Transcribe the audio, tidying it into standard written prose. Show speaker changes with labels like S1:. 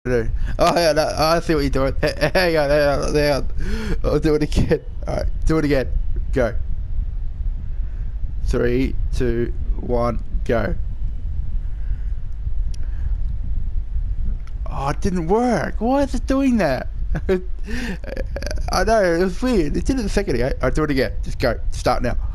S1: Oh yeah, no, I see what you're doing. Hang on, hang on. I'll do it again. Alright, do it again. Go. 3, 2, 1, go. Oh, it didn't work. Why is it doing that? I know, it was weird. It did it a second ago. Alright, do it again. Just go. Start now.